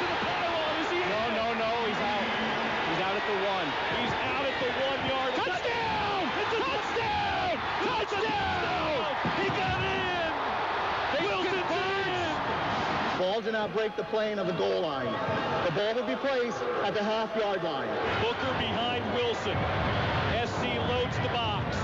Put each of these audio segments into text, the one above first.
to the pylon. Is he in? No. He's out. He's out at the 1. He's out at the 1-yard. Touchdown! It's a touchdown! Touchdown! He got in! Wilson's in! Ball did not break the plane of the goal line. The ball will be placed at the half-yard line. Booker behind Wilson. SC loads the box.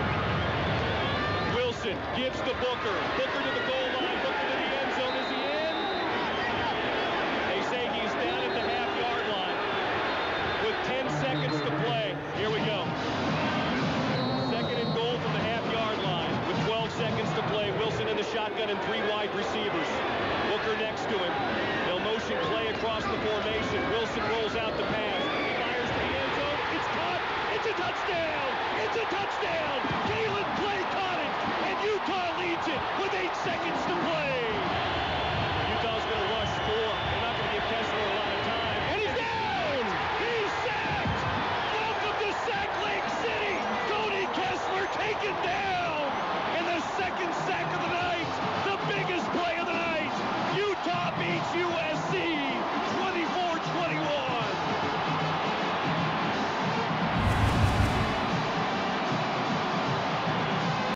Wilson gives to Booker. Booker to the goal line. Booker to the end zone. Is he in? They say he's down at the half-yard line with 10 seconds to play. Here we go. Second and goal from the half-yard line with 12 seconds to play. Wilson in the shotgun and 3 wide receivers. Booker next to him. They'll motion play across the formation. Wilson rolls out the pass. Fires to the end zone. It's caught. It's a touchdown. It's a touchdown. Galen Clay caught it. And Utah leads it with 8 seconds to play.